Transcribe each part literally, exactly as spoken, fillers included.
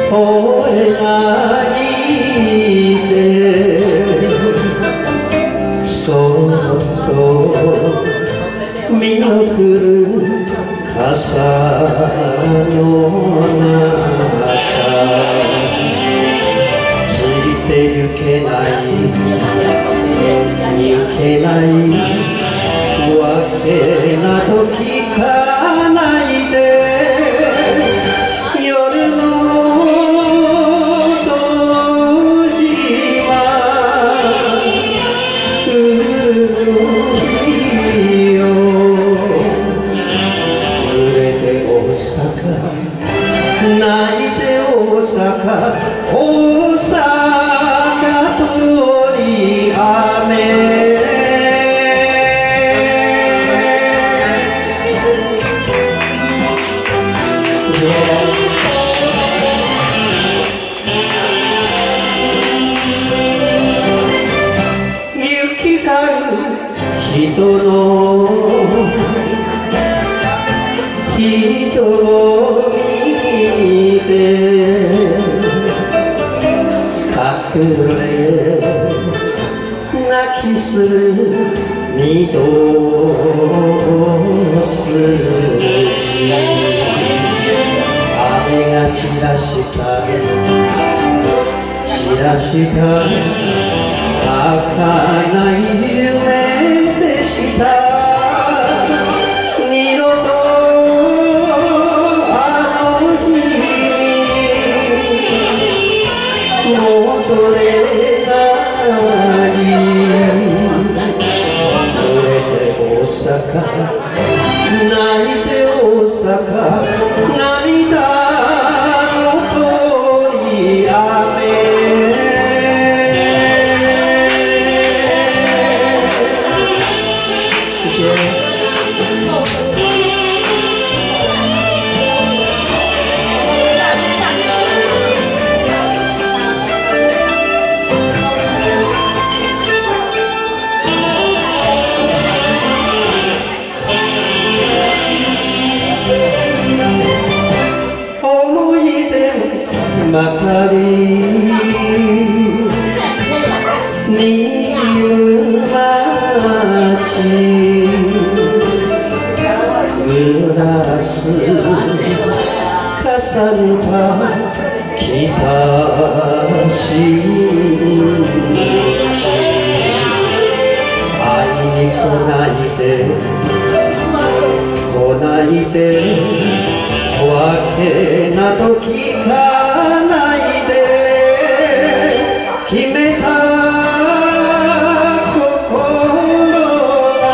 吠えないでそっと見送る傘の中ついてゆけない行けないわけなど聞かないで夜の閉じは古いよ濡れて大阪泣いて大阪大阪通り雨人の人を見て隠れ泣きする二度筋雨が散らした散らした儚い夢でした二度とあの日戻れない濡れて大阪泣いて大阪涙の通り雨ばかりにる街グラス重ねた北新地会いに来ないで来ないでわけなど聞かないで決めた心が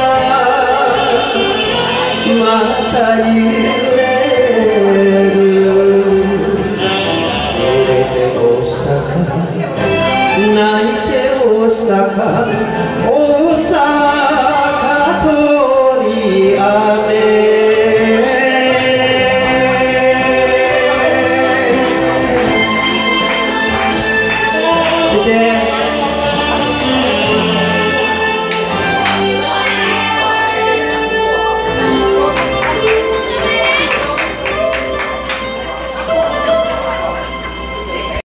また揺れる揺れて大阪泣いて大阪